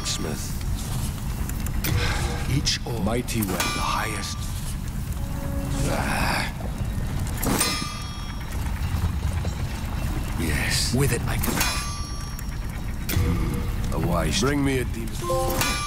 Blacksmith. Each ore, mighty well, the highest. Yes, with it I can. A wise. Bring me a demon.